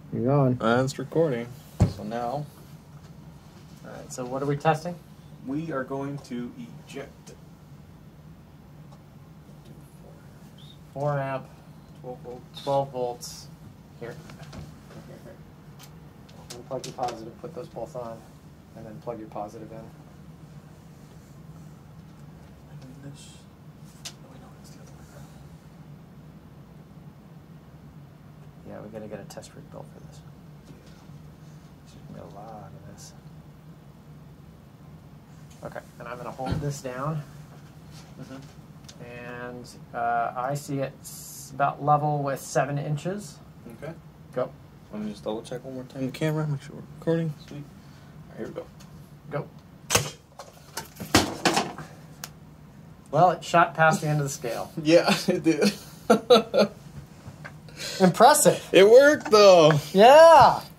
You're going. It's recording. So now Alright, so what are we testing? we are going to eject. 4 amp, 12 volts. 12 volts. Here. Unplug your positive, put those both on, and then plug your positive in. And then this. Oh, wait, no, it's the other way around. Yeah, we gotta get a test rig built for this. There's gonna be a lot of this. Okay, and I'm gonna hold this down, and I see it's about level with 7 inches. Okay. Go. Let me just double check one more time the camera, make sure we're recording. Sweet. All right, here we go. Go. Well, it shot past the end of the scale. Yeah, it did. Impressive. It worked though. Yeah.